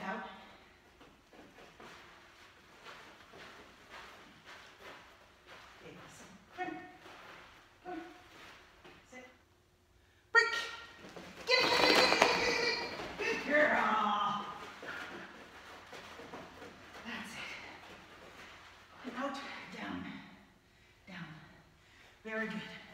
out. Okay, come on. Sit. Break. Get it. Good girl. That's it. Out, down, down. Very good.